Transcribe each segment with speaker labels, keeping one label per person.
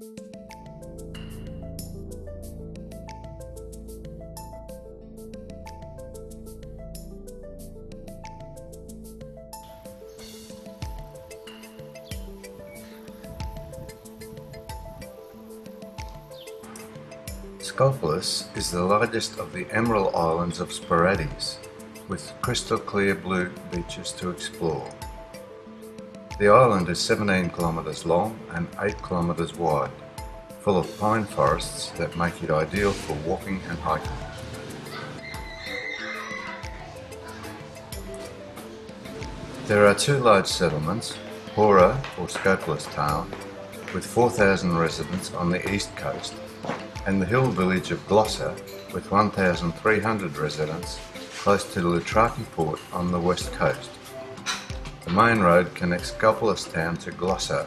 Speaker 1: Skopelos is the largest of the emerald islands of Sporades, with crystal clear blue beaches to explore. The island is 17 kilometres long and 8 kilometres wide, full of pine forests that make it ideal for walking and hiking. There are two large settlements, Hora or Skopelos town, with 4,000 residents on the east coast, and the hill village of Glossa with 1,300 residents close to the Loutraki port on the west coast. The main road connects Skopelos town to Glossa.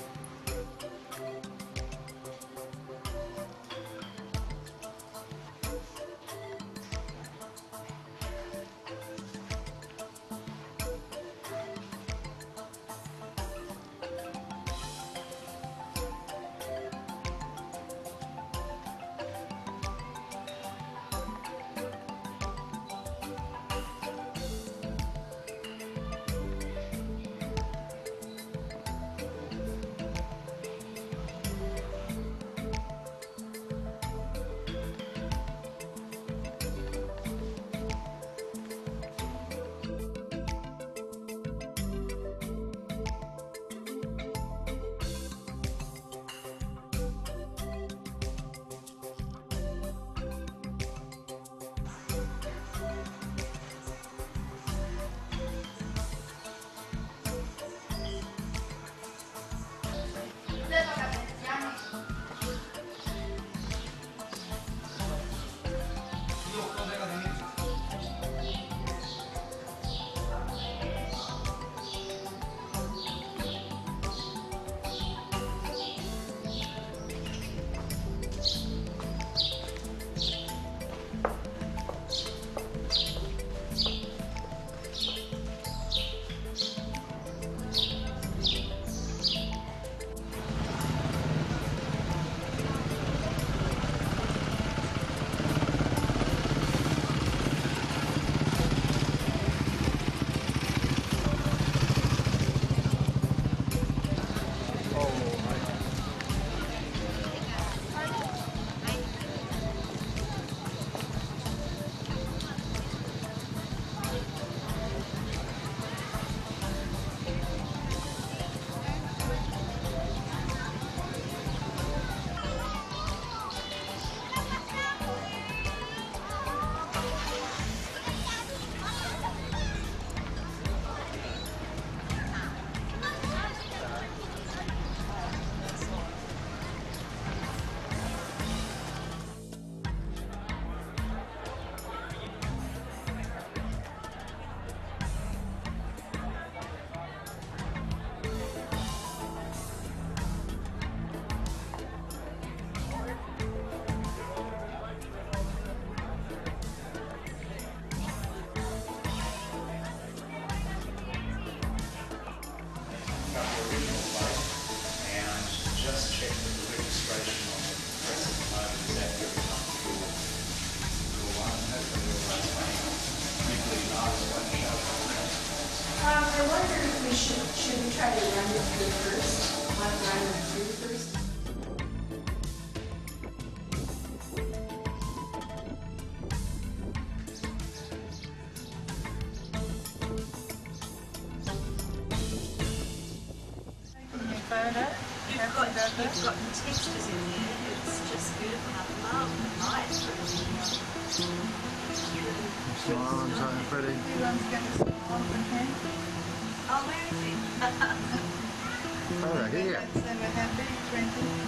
Speaker 2: I wonder if we should we try to run it through first? Run it through first?
Speaker 3: You've got textures in there. It's just beautiful. I love the light.
Speaker 4: Smiling, so pretty.
Speaker 3: Everyone's going to smile from here. Oh, where is he?
Speaker 4: Over here.
Speaker 3: So we're happy, 20.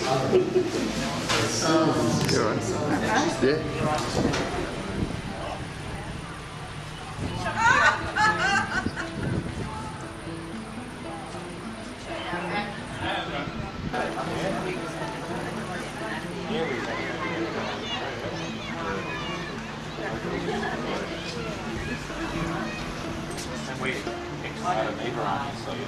Speaker 4: You alright? Yeah.
Speaker 5: And we excited a neighbor on it, so.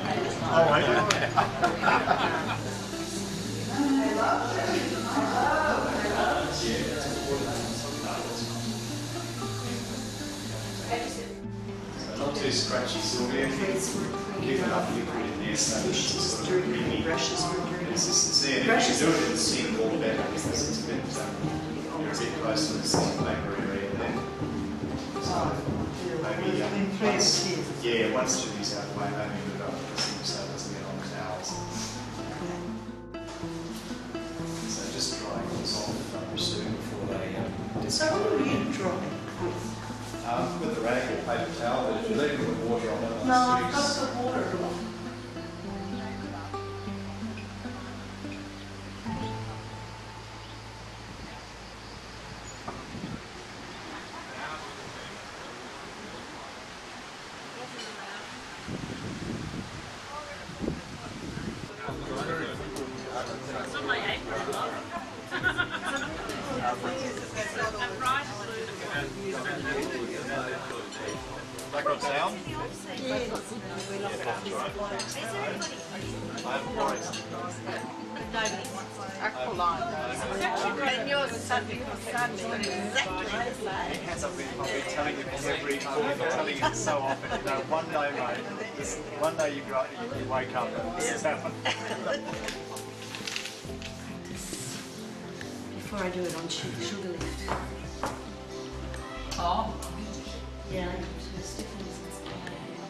Speaker 6: Not too scratchy, Sylvia. Keep it up liquid in there so that it's sort of creamy consistency. And if you do it in the sink, all better because it's a bit, you're a bit close to the sink paper area there. So maybe once Chili's out of the way, maybe move it up to the sink so it doesn't get on the towels. So just dry and salt the rubber soon before they
Speaker 2: So what are you drawing?
Speaker 6: with the rag or paper towel, but if you leave it with water on it,
Speaker 2: No, I've got the water.
Speaker 6: background sound.
Speaker 3: And yours is something exactly the same.
Speaker 6: As I've been telling you from every talk, I'm telling you so often, you know, one day, mate, one day you wake up and this has happened.
Speaker 2: Before I do it on sugar lift.
Speaker 3: Oh.
Speaker 2: Yeah, to stiffness and stuff.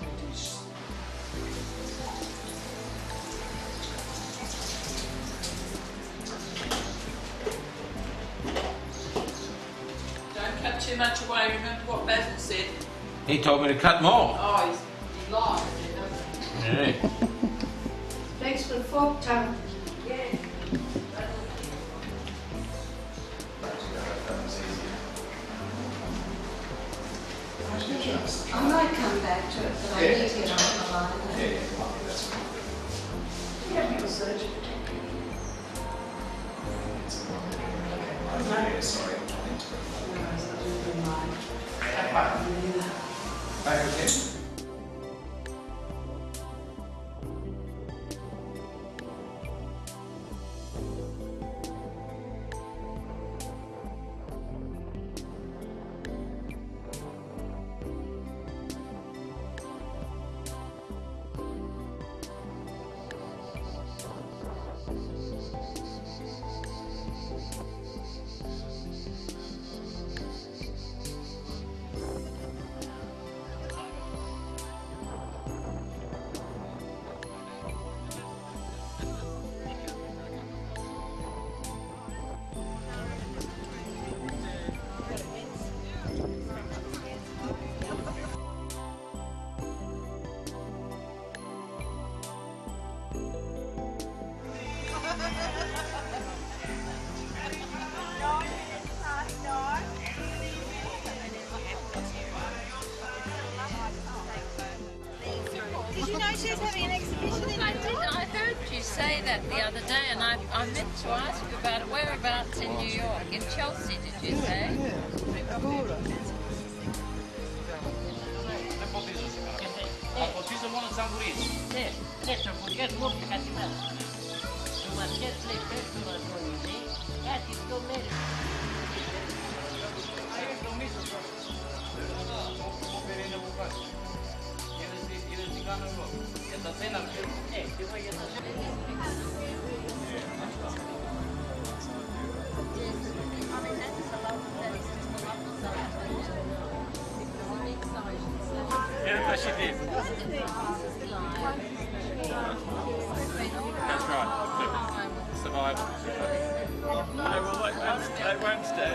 Speaker 3: Don't cut too much away. Remember what Basil said.
Speaker 5: He told me to cut more.
Speaker 3: Oh, he lied, doesn't he?
Speaker 5: Yeah.
Speaker 2: Thanks for the fork, Tom.
Speaker 3: Yeah.
Speaker 2: I might come back to it, but I need to get on the line.
Speaker 6: Yeah, that's right.
Speaker 2: Do you have your surgery?
Speaker 6: Yeah, sorry. Back again.
Speaker 3: Did you know she was having an exhibition?
Speaker 7: I did. I heard you say that the other day, and I meant to ask you about it. Whereabouts in New York? In Chelsea, did you say?
Speaker 5: Yeah, she did. That's right. Survival. They won't stay.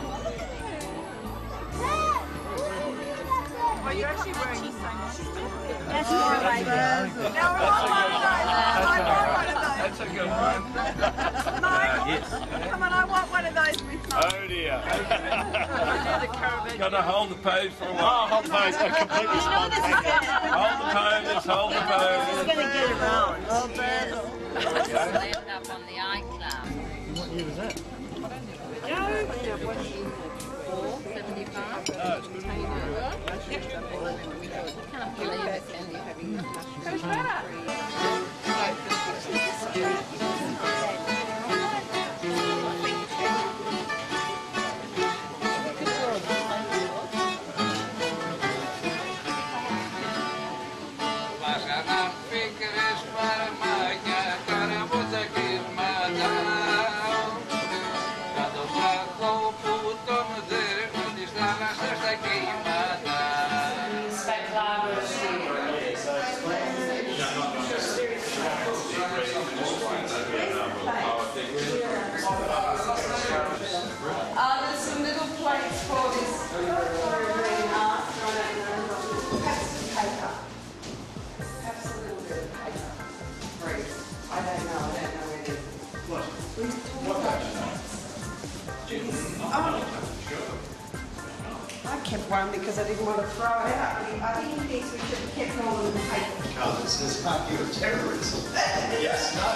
Speaker 3: Well, you're actually wearing the same. That's more like Basil. Now I want one of those.
Speaker 5: That's a good one. Yes.
Speaker 3: Come on, I want one of those with my...
Speaker 5: Oh dear. Got to hold the pose for a while.
Speaker 6: Oh, hold the pose. I'm completely spontaneous.
Speaker 5: Hold the pose, hold the pose.
Speaker 3: It's going to get around. Oh, Basil.
Speaker 7: Slammed up on the iCloud.
Speaker 4: What year was that?
Speaker 7: 475.
Speaker 5: Oh, it's good.
Speaker 7: Can't believe it, can you?
Speaker 2: There's some little plates for this green art. Perhaps some paper. Perhaps a little bit of paper. Free. I don't know where it is. What? I kept one because I didn't want to throw it out. I think he thinks we should have kept all of the paper.
Speaker 6: Because it says, aren't you a terrorist? Yes, no.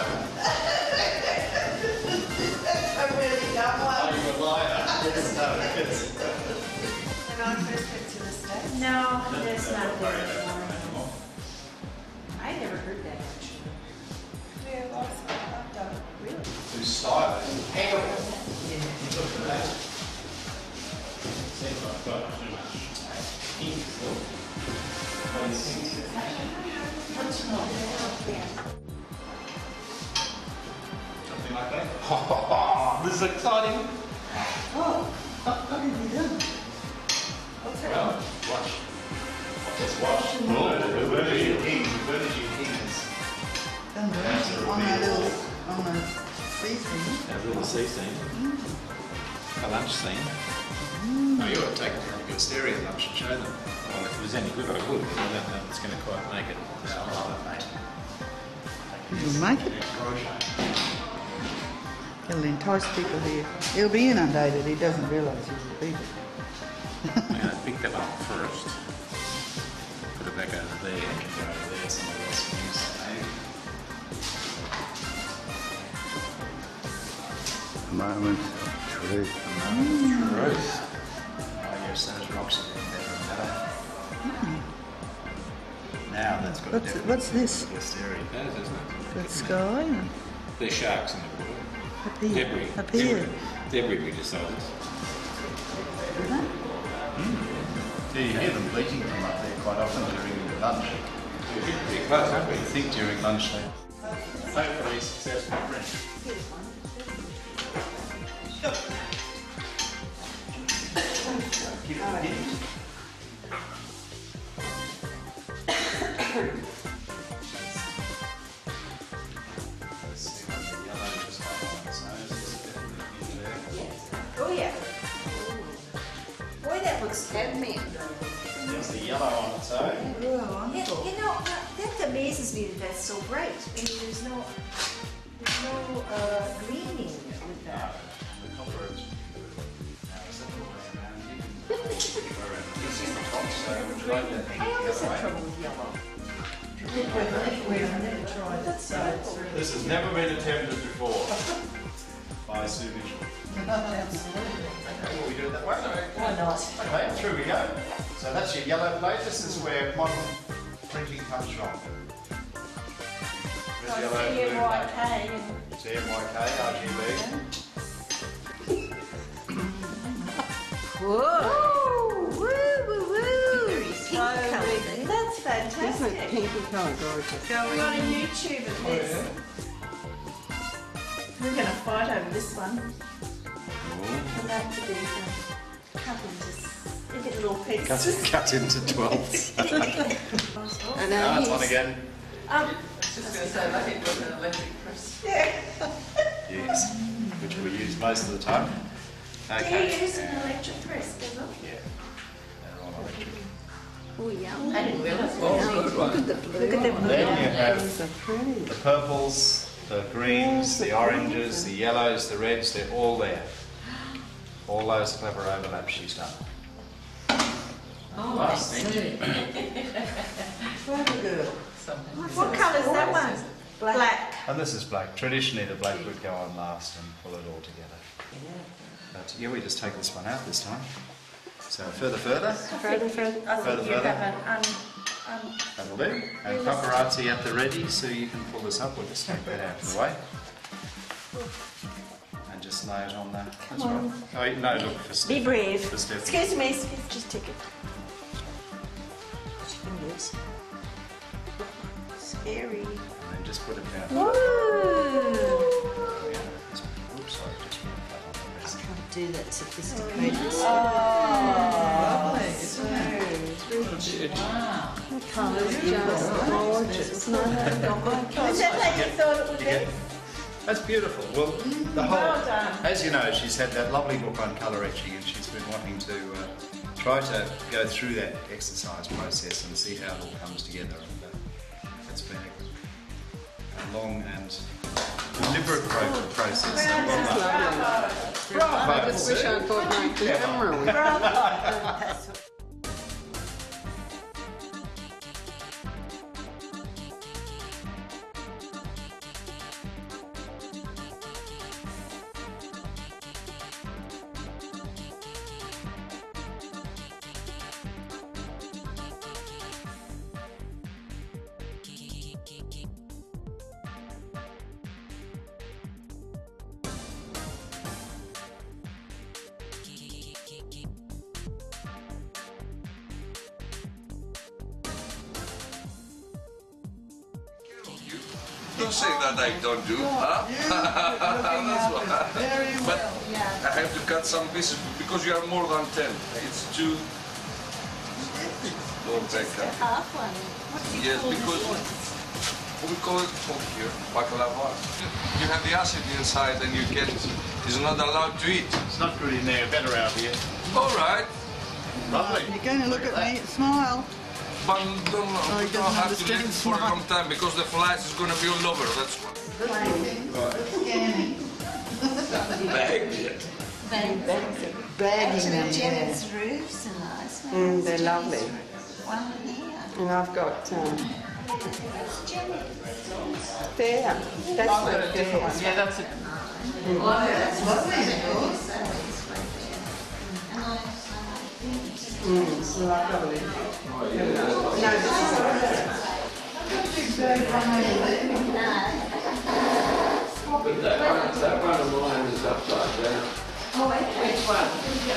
Speaker 2: I really don't want.
Speaker 6: Are you a liar? Yes, no. Yes.
Speaker 2: When I first went to the States.
Speaker 3: No, there's nothing. I never heard that actually.
Speaker 2: Yeah, well, I've done it.
Speaker 3: Really?
Speaker 6: Whose style is impeccable. Look at that. Seems like I've got too much ink still. Something like that. Oh, this is exciting.
Speaker 3: Oh, what have you done?
Speaker 6: Well, watch. Just watch. Where did you ink? Where did you ink this?
Speaker 8: On the sea scene.
Speaker 5: A little sea scene. A lunch scene.
Speaker 6: Oh, you ought to take it to a good stereo lunch and show them.
Speaker 5: Well, if it was any good, I would. But I don't know if it's going to quite make it.
Speaker 8: You'll make it. It'll entice people here. He'll be inundated. He doesn't realise he's repeated.
Speaker 5: I'm going to pick that up first. Put it back over there.
Speaker 6: There's somebody else can use that.
Speaker 1: Moment of truth.
Speaker 5: Truth.
Speaker 6: Oh, yes, those rocks are getting better and better. Now that's got a different
Speaker 8: What's this?
Speaker 6: stereo.
Speaker 5: That is, isn't it?
Speaker 8: Got sky.
Speaker 5: There's sharks in the water.
Speaker 8: Up here.
Speaker 5: Debris.
Speaker 8: Up here.
Speaker 5: Debris, we decided.
Speaker 6: Do you hear them bleating from up there quite often during lunch?
Speaker 5: We're pretty close, aren't we?
Speaker 6: I think during lunch time. Hopefully successful print. Give it a hint. Let's see what the yellow just highlights. So it's definitely in there.
Speaker 2: Oh, yeah. Boy, that looks heavy.
Speaker 6: There's the yellow on its own.
Speaker 8: Oh,
Speaker 2: Yeah,
Speaker 8: wonderful.
Speaker 2: you know, that amazes me that that's so bright. I mean, there's no greening with that.
Speaker 6: The copper is now it's the other way around. You can go around. This is the top, so would you like that?
Speaker 2: I always have trouble with yellow.
Speaker 8: I've never tried it, so it's really...
Speaker 6: This has never been attempted before by Sue Mitchell.
Speaker 8: Absolutely.
Speaker 6: Okay, will we do it that way?
Speaker 8: Why not?
Speaker 6: Okay, through we go. So that's your yellow plate. This is where modern printing comes from. There's yellow, blue, black. CMYK, RGB.
Speaker 2: Whoa! Woo, woo, woo! Pink colour. That's fantastic.
Speaker 8: Pinky colour, gorgeous.
Speaker 2: We're on YouTube of this. We're going to fight over this one. I'd like to be cut into little pieces.
Speaker 6: Cut into 12.
Speaker 2: And
Speaker 6: Now it's on again.
Speaker 3: Just going to say, like it was an electric press.
Speaker 2: Yeah.
Speaker 6: Yes, which we use most of the time.
Speaker 2: Do you use an electric press, Basil?
Speaker 6: Yeah, they're all electric.
Speaker 3: Oh, yum.
Speaker 7: I didn't realise.
Speaker 3: Look at the blue. Look at the blue.
Speaker 6: Then you have
Speaker 8: So pretty.
Speaker 6: the purples, the greens, the oranges, the yellows, the reds, they're all there. All those clever overlaps she's done.
Speaker 7: Oh, I see.
Speaker 8: Very good.
Speaker 3: What colour's that one? Black.
Speaker 6: And this is black. Traditionally the black would go on last and pull it all together. But yeah, we just take this one out this time. So further.
Speaker 3: Further.
Speaker 6: Further. That'll do. And paparazzi at the ready, so you can pull this up. We'll just take that out of the way. And just lay it on the... That's right. Oh, no, look, for Steph.
Speaker 3: Be brave.
Speaker 6: For Steph.
Speaker 3: Excuse me, just take it. Scary.
Speaker 6: And then just put it down.
Speaker 3: Woo!
Speaker 6: Oops, sorry, just put that on the rest.
Speaker 3: Can't do that sophisticated stuff.
Speaker 8: Lovely, isn't it?
Speaker 7: Wow.
Speaker 3: The colour's just gorgeous. Is that like you thought it would be?
Speaker 6: That's beautiful. Well, the whole,
Speaker 3: Well done.
Speaker 6: as you know, she's had that lovely book on colour etching, and she's been wanting to try to go through that exercise process and see how it all comes together. And it's been a long and deliberate process. Bravo!
Speaker 8: I just wish I'd bought my camera with.
Speaker 9: Don't say that I don't do, huh? That's what. But I have to cut some pieces because you are more than 10. It's too. Don't take that.
Speaker 3: Half one.
Speaker 9: Yes, because we call it here baklava. You have the acid inside and you get. It's not allowed to eat.
Speaker 6: It's not good in there. Better out here.
Speaker 9: All right,
Speaker 6: Lovely.
Speaker 8: You're going to look at me, smile.
Speaker 9: but
Speaker 8: he
Speaker 9: don't
Speaker 8: doesn't
Speaker 9: have to leave
Speaker 8: understand
Speaker 9: it for a long time because the flies is going to be all over. That's why.
Speaker 8: Scanning.
Speaker 9: Bagged.
Speaker 8: Bagging them, yeah.
Speaker 3: Janet's roofs are nice.
Speaker 10: They're lovely.
Speaker 3: One here.
Speaker 10: And I've got there. That's my fair.
Speaker 8: Yeah, that's it.
Speaker 3: That's lovely.
Speaker 10: Lovely. No, this is
Speaker 9: That one of mine is upside down.
Speaker 7: Which one?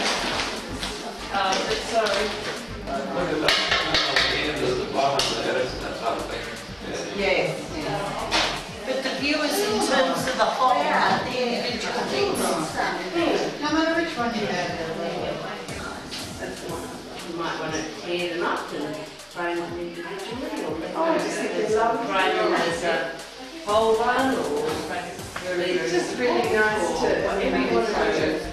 Speaker 7: Sorry.
Speaker 9: Look at that. The end of the bottom there, that's how they.
Speaker 7: Yes. But the viewers in terms of the whole, not the individual things.
Speaker 8: No matter which one you have.
Speaker 11: You might want to tear them up and frame them individually, or
Speaker 10: I just think they're lovely.
Speaker 11: frame them as a whole one, or
Speaker 10: It's just really nice to everyone.